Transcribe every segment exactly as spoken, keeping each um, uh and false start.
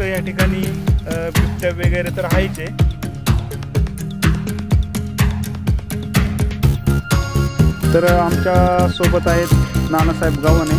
तर या ठिकाणी बिबट्या वगैरे तर आहेच आहे। तर आमच्या सोबत आहेत नानासाहेब गावाने।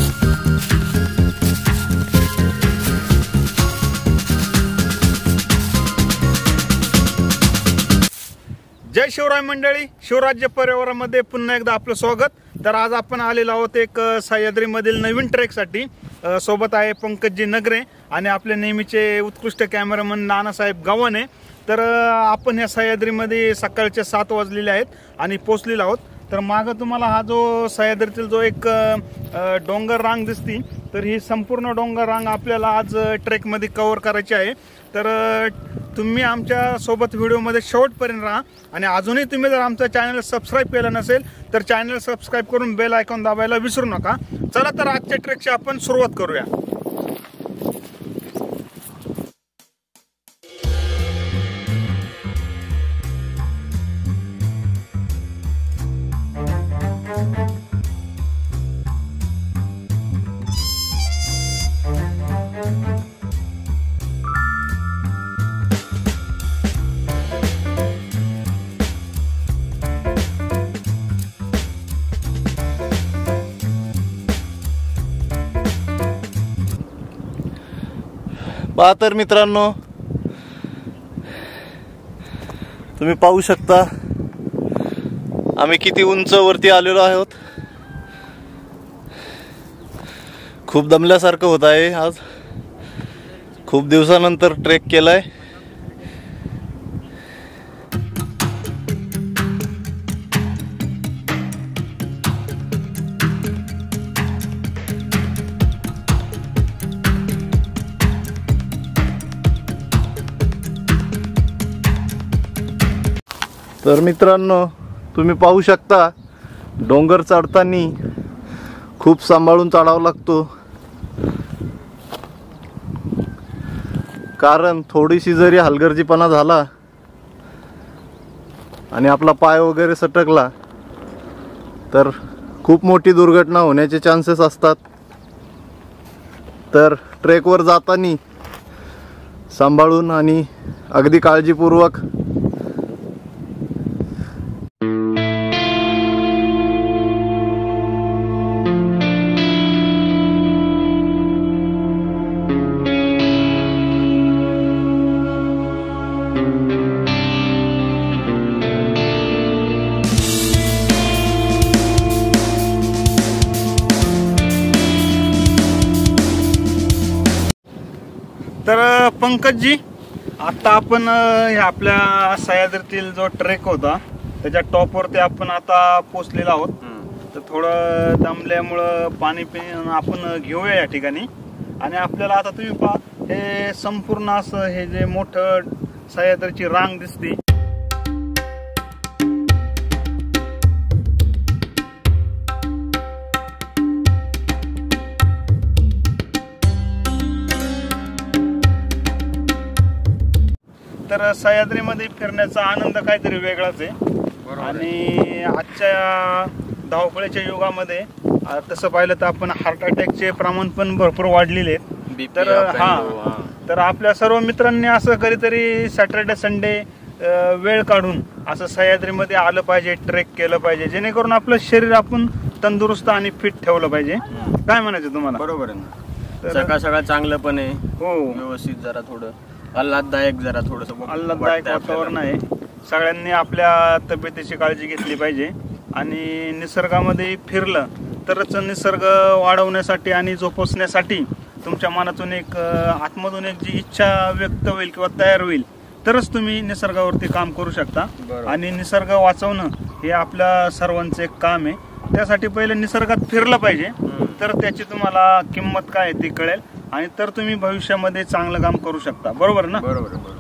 जय शिवराय मंडळी, शिवराज्य परिवारामध्ये पुन्हा एकदा आपलं स्वागत। तर आज आपण आलेलो आहोत एक सह्याद्री मधील नवीन ट्रेकसाठी। सोबत आहे पंकजी नगरे आणि आपले नेहमीचे उत्कृष्ट कॅमेरामन नानासाहेब गावाने। तर आपण या सह्याद्रीमध्ये सकाळचे सात वाजलेले आहेत आणि पोहोचलेलो आहोत। तर मागं तुम्हाला हा जो सह्याद्रीतील जो एक डोंगर रांग दिसती, तर ही संपूर्ण डोंगर रांग आपल्याला आज ट्रेकमध्ये कव्हर करायची आहे। तर तुम्ही आमच्या सोबत व्हिडिओमध्ये शेवटपर्यंत राहा आणि अजूनही तुम्ही जर आमचा चॅनल सबस्क्राईब केला नसेल तर चॅनल सबस्क्राईब करून बेल आयकॉन दाबायला विसरू नका। चला तर आजच्या ट्रेकची आपण सुरुवात करूया। पहा तर मित्रांनो, तुम्ही पाहू शकता आम्ही किती उंच वरती आलेलो आहोत। खूप दमल्यासारखं होत आहे। आज खूप दिवसानंतर ट्रेक केलाय। तर मित्रांनो, तुम्ही पाहू शकता डोंगर चढताना खूप सांभाळून चढावं लागतो, कारण थोडीशी जरी हलगर्जीपणा झाला आणि आपला पाय वगैरे सटकला तर खूप मोठी दुर्घटना होण्याचे चान्सेस असतात। तर ट्रेकवर जाताना सांभाळून आणि अगदी काळजीपूर्वक तर पंकजी, आता आपण आपल्या सह्याद्रीतील जो ट्रेक होता त्याच्या टॉपवरती आपण आता पोहोचलेलो आहोत। तर थोडं दमल्यामुळं पाणी पिऊन आपण घेऊया या ठिकाणी। आणि आपल्याला आता तुम्ही पहा, हे संपूर्ण असं हे जे मोठं सह्याद्रीची रांग दिसते, तर सह्याद्रीमध्ये फिरण्याचा आनंद काहीतरी वेगळाच आहे। आणि आजच्या धावपळीच्या युगामध्ये तसं पाहिलं तर आपण हार्ट अटॅकचे प्रमाण पण भरपूर वाढलेले आहेत। तर हा तर आपल्या सर्व मित्रांनी असं कधीतरी सॅटर्डे संडे वेळ काढून असं सह्याद्रीमध्ये आलं पाहिजे, ट्रेक केलं पाहिजे, जेणेकरून आपलं शरीर आपण तंदुरुस्त आणि फिट ठेवलं पाहिजे। काय म्हणायचं तुम्हाला? बरोबर आहे ना, सकाळ सकाळ चांगलं पण आहे, हो व्यवस्थित, जरा थोडं आल्हाददायक, जरा थोडस आल्हाददायक वातावरण आहे। सगळ्यांनी आपल्या तब्येतीची काळजी घेतली पाहिजे आणि निसर्गामध्ये फिरलं तरच निसर्ग वाढवण्यासाठी आणि जोपासण्यासाठी तुमच्या मनातून एक आतमधून एक जी इच्छा व्यक्त होईल किंवा तयार होईल तरच तुम्ही निसर्गावरती काम करू शकता। आणि निसर्ग वाचवणं हे आपल्या सर्वांचं एक काम आहे। त्यासाठी पहिले निसर्गात फिरलं पाहिजे, तर त्याची तुम्हाला किंमत काय ती कळेल आणि तर तुम्ही भविष्यामध्ये चांगलं काम करू शकता। बरोबर ना? बरोबर बरोबर।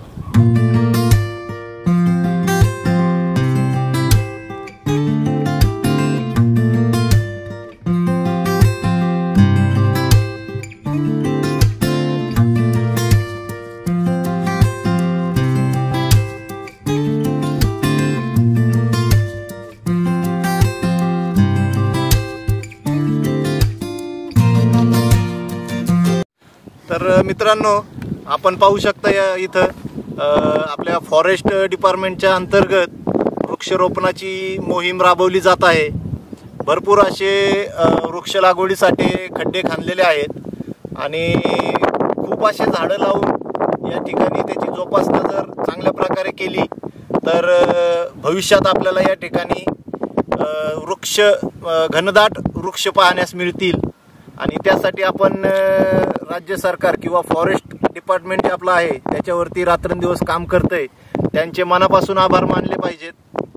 तर मित्रांनो, आपण पाहू शकता या इथं अ, आपल्या फॉरेस्ट डिपार्टमेंटच्या अंतर्गत वृक्षरोपणाची मोहीम राबवली जात आहे. भरपूर असे अ, वृक्ष लागवडीसाठी खड्डे खणलेले आहेत आणि खूप असे झाडं लावून या ठिकाणी त्याची जोपासना जर चांगल्या प्रकारे केली तर अ, भविष्यात आपल्याला या ठिकाणी अ, वृक्ष अ, घनदाट वृक्ष पाहण्यास मिळतील. आणि त्यासाठी आपण अ, राज्य सरकार किंवा फॉरेस्ट डिपार्टमेंट जे आपलं आहे त्याच्यावरती रात्रंदिवस काम करतंय. त्यांचे मनापासून आभार मानले पाहिजेत.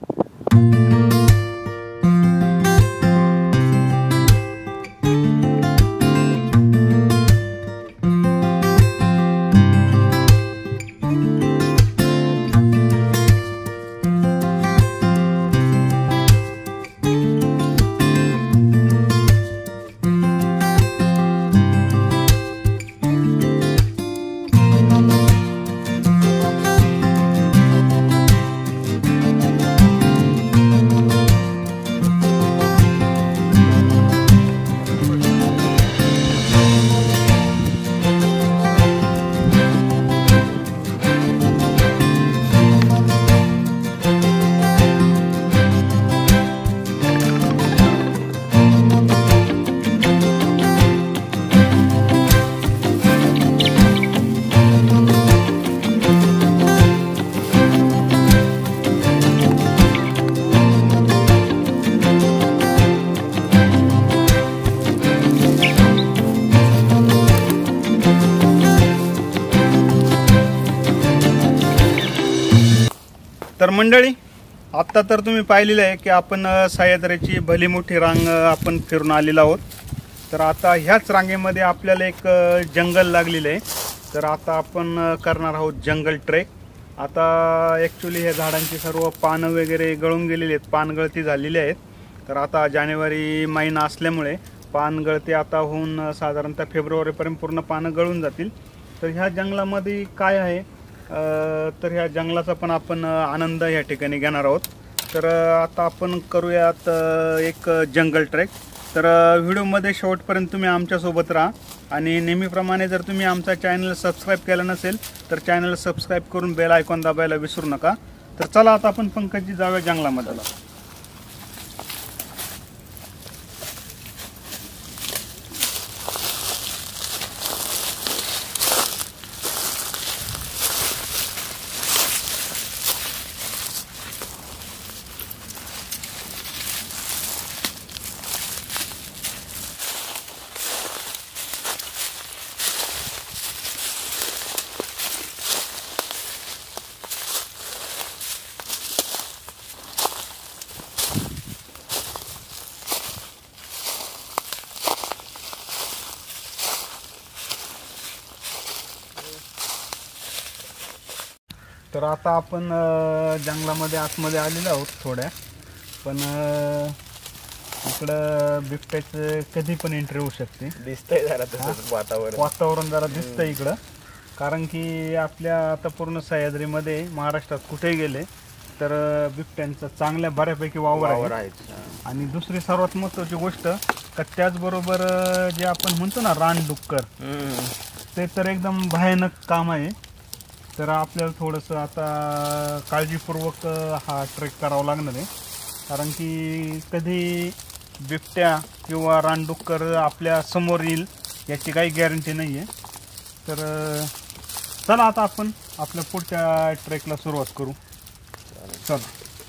तर मंडळी, आत्ता तर तुम्ही पाहिलेलं आहे की आपण अ, सह्याद्रीची भली मोठी रांग अ, आपण फिरून आलेलो आहोत. तर आता ह्याच रांगेमध्ये आपल्याला एक अ, जंगल लागलेलं आहे. तर आता आपण अ, करणार आहोत जंगल ट्रेक. आता ॲक्च्युली ह्या झाडांची सर्व पानं वगैरे गळून गेलेली आहेत, पानगळती झालेली आहेत. तर आता जानेवारी महिना असल्यामुळे पानगळती आता होऊन अ, साधारणतः फेब्रुवारीपर्यंत पूर्ण पानं गळून जातील. तर ह्या जंगलामध्ये काय आहे, अ, तर ह्या जंगलाचा पण आपण अ, आनंद या ठिकाणी घेणार आहोत. तर अ, आता आपण करूयात अ, एक जंगल ट्रेक. तर अ, व्हिडिओमध्ये शेवटपर्यंत तुम्ही आमच्यासोबत राहा आणि नेहमीप्रमाणे जर तुम्ही आमचा चॅनल सबस्क्राईब केला नसेल तर चॅनल सबस्क्राईब करून बेल आयकॉन दाबायला विसरू नका. तर चला आता आपण पंकजी जाऊया जंगलामध्ये. तर आता आपण अ, जंगलामध्ये आतमध्ये आलेलो आहोत थोड्या, पण अ, इकडं बिबट्याचं कधी पण एंट्री होऊ शकते. दिसतंय जरा तसंच वातावरण. वातावरण जरा दिसतं इकडं, कारण की आपल्या आता पूर्ण सह्याद्रीमध्ये महाराष्ट्रात कुठेही गेले तर अ, बिबट्यांचं चांगल्या बऱ्यापैकी वावर वावर आहे. आहेत. आणि दुसरी सर्वात महत्त्वाची गोष्ट का त्याचबरोबर अ, जे आपण म्हणतो ना रानडुक्कर, हम्म. ते तर एकदम भयानक काम आहे. तर आपल्याला थोडंसं आता काळजीपूर्वक हा ट्रेक करावा लागणार आहे, कारण की कधी बिबट्या किंवा रानडुक्कर आपल्या समोर येईल याची काही गॅरंटी नाही आहे. तर चला आता आपण आपल्या पुढच्या ट्रेकला सुरुवात करू. चला.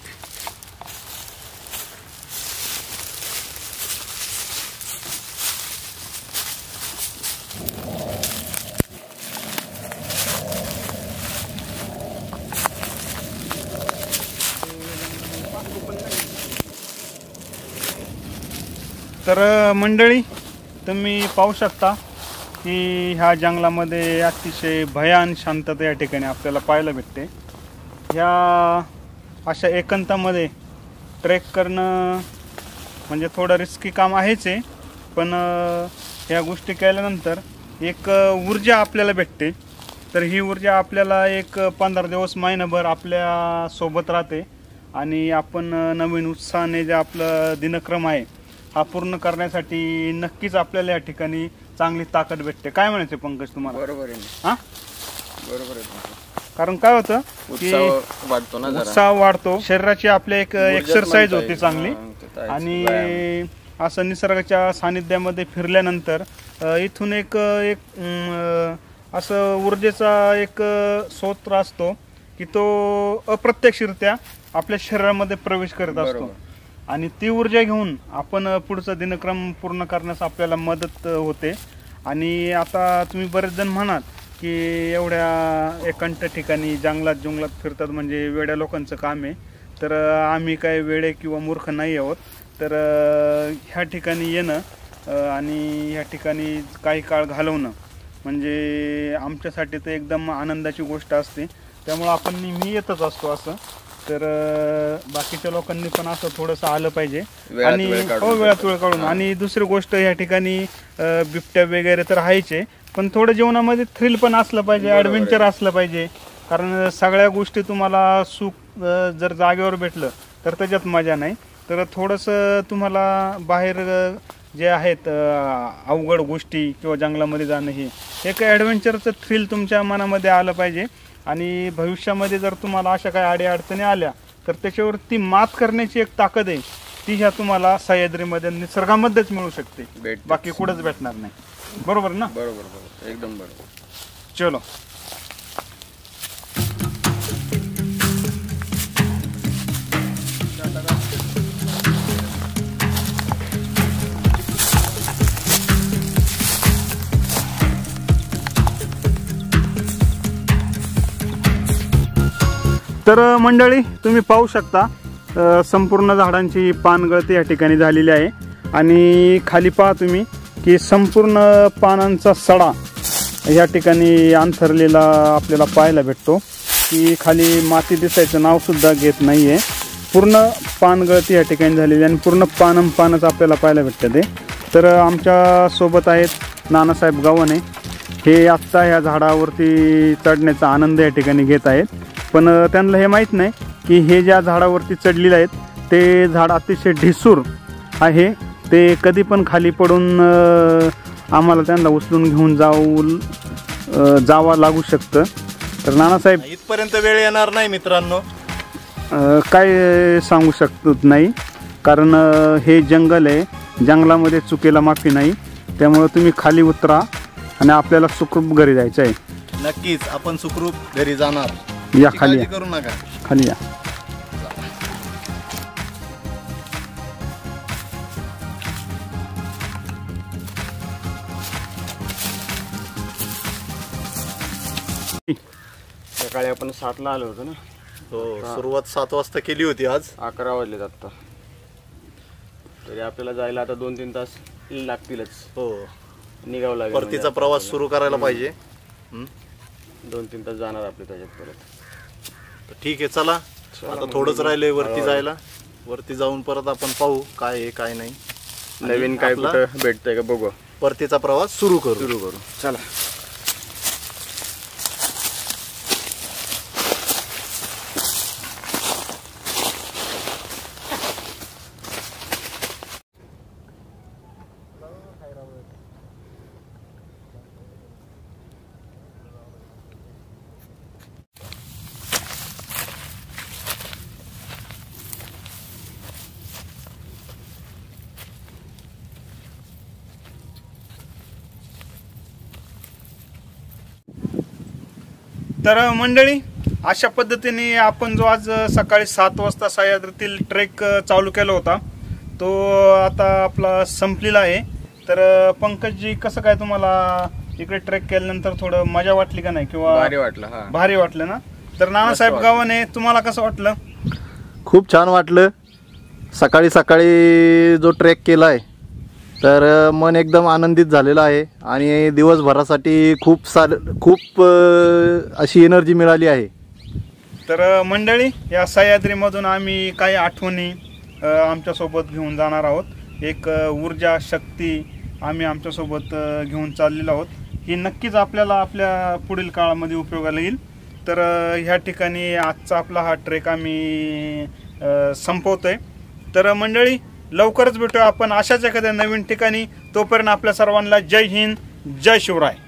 तर मंडळी, तुम्ही पाहू शकता की ह्या जंगलामध्ये अतिशय भयान शांतता या ठिकाणी आपल्याला पाहायला भेटते. ह्या अशा एकांतामध्ये ट्रेक करणं म्हणजे थोडं रिस्की काम आहेच आहे, पण ह्या गोष्टी केल्यानंतर एक ऊर्जा आपल्याला भेटते. तर ही ऊर्जा आपल्याला एक पंधरा दिवस महिनाभर आपल्या सोबत राहते आणि आपण नवीन उत्साहाने जे आपलं दिनक्रम आहे हा पूर्ण करण्यासाठी नक्कीच आपल्याला या ठिकाणी चांगली ताकद भेटते. काय म्हणायचे पंकज तुम्हाला? बरोबर आहे. हां, बरोबर आहे तुमचं. कारण काय होतं की उत्साह वाढतो ना जरा. उत्साह वाढतो, शरीराची आपल्या एक एक्सरसाइज होती चांगली. हा, ते तर आहेच. आणि व्यायाम. असं निसर्गाच्या सानिध्यामध्ये फिरल्यानंतर अ, इथून एक एक अं, असं ऊर्जेचा एक स्रोत असतो की तो अप्रत्यक्षरित्या आपल्या शरीरामध्ये प्रवेश करत असतो. बरोबर. आणि ती ऊर्जा घेऊन आपण पुढचा दिनक्रम पूर्ण करण्यास आपल्याला मदत होते. आणि आता तुम्ही बरेच जण म्हणाल की एवढ्या एकांत ठिकाणी जंगलात जंगलात फिरतात म्हणजे वेड्या लोकांचं काम आहे. तर आम्ही काय वेडे किंवा मूर्ख नाही आहोत. तर ह्या ठिकाणी येणं आणि ह्या ठिकाणी काही काळ घालवणं म्हणजे आमच्यासाठी तर एकदम आनंदाची गोष्ट असते. त्यामुळं आपण नेहमी येतच असतो असं. तर बाकीच्या लोकांनी पण असं थोडंसं आलं पाहिजे. आणि हो, वेळात वेळ काढून. आणि दुसरी गोष्ट ह्या ठिकाणी बिबट्या वगैरे तर आहेचे, पण थोडं जीवनामध्ये थ्रिल पण असलं पाहिजे, ॲडव्हेंचर असलं पाहिजे. कारण सगळ्या गोष्टी तुम्हाला सुख जर जागेवर भेटलं तर त्याच्यात मजा नाही. तर थोडंसं तुम्हाला बाहेर जे आहेत अवघड गोष्टी किंवा जंगलामध्ये जाणं हे एक ॲडव्हेंचरचं थ्रिल तुमच्या मनामध्ये आलं पाहिजे. आणि भविष्यामध्ये जर तुम्हाला अशा काही अडीअडचणी आल्या तर त्याच्यावर ती मात करण्याची एक ताकद आहे, ती ह्या तुम्हाला सह्याद्रीमध्ये निसर्गामध्येच मिळू शकते, बाकी कुठंच भेटणार नाही. बरोबर ना? बरोबर बरोबर, एकदम बरोबर. चलो. तर मंडळी तुम्ही पाहू शकता संपूर्ण झाडांची पानगळती या ठिकाणी झालेली आहे. आणि खाली पहा तुम्ही की संपूर्ण पानांचा सडा या ठिकाणी अंथरलेला आपल्याला पाहायला भेटतो. की खाली माती दिसायचं नाव सुद्धा घेत नाहीये. पूर्ण पानगळती या ठिकाणी झालेली आणि पूर्ण पानम पानच आपल्याला पाहायला भेटतं ते. तर आमच्या सोबत आहेत नानासाहेब गावणे. हे आत्ता ह्या झाडावरती चढण्याचा आनंद या ठिकाणी घेत आहेत. पण त्यांना हे माहीत नाही की हे ज्या झाडावरती चढलेले आहेत ते झाड अतिशय ढिसूर आहे. ते कधी पण खाली पडून आम्हाला त्यांना उचलून घेऊन जाऊ जावं लागू शकतं. तर नानासाहेब, इथपर्यंत वेळ येणार नाही मित्रांनो. काय सांगू शकत नाही, कारण हे जंगल आहे, जंगलामध्ये चुकीला माफी नाही. त्यामुळे तुम्ही खाली उतरा आणि आपल्याला सुखरूप घरी जायचं आहे. नक्कीच आपण सुखरूप घरी जाणार. या खाली करू नका, खाली या. सकाळी आपण सातला आलो होतो ना. हो, सुरुवात सात वाजता केली होती, आज अकरा वाजलेत आत्ता. तरी आपल्याला जायला आता दोन तीन तास लागतीलच. हो, निघावं लागेल. परतीचा प्रवास सुरू करायला पाहिजे. दोन तीन तास जाणार आपले त्याच्यात परत. ठीक आहे, चला आता थोडंच राहिलंय वरती जायला. वरती जाऊन परत आपण पाहू काय आहे काय नाही, नवीन काय कुठं भेटतंय का बघू. परतीचा प्रवास सुरू करू सुरू करू चला. तर मंडळी, अशा पद्धतीने आपण जो आज सकाळी सात वाजता सह्याद्रीतील ट्रेक चालू केला होता तो आता आपला संपलेला आहे. तर पंकजजी, कसं काय तुम्हाला इकडे ट्रेक केल्यानंतर थोडं मजा वाटली का नाही, किंवा भारी वाटलं? हा, भारी वाटलं ना. तर नानासाहेब गावाने तुम्हाला कसं वाटलं? खूप छान वाटलं. सकाळी सकाळी जो ट्रेक केलाय तर मन एकदम आनंदित झालेलं आहे आणि दिवसभरासाठी खूप सार खूप अशी एनर्जी मिळाली आहे. तर मंडळी, या सह्याद्रीमधून आम्ही काही आठवणी आमच्यासोबत घेऊन जाणार आहोत. एक ऊर्जा शक्ती आम्ही आमच्यासोबत घेऊन चाललेलो आहोत. ही नक्कीच आपल्याला आपल्या पुढील काळामध्ये उपयोगाला येईल. तर ह्या ठिकाणी आजचा आपला हा ट्रेक आम्ही संपवतोय. तर मंडळी, लवकरच भेटूया आपण अशाच एखाद्या नवीन ठिकाणी. तोपर्यंत आपल्या सर्वांना जय हिंद, जय शिवराय.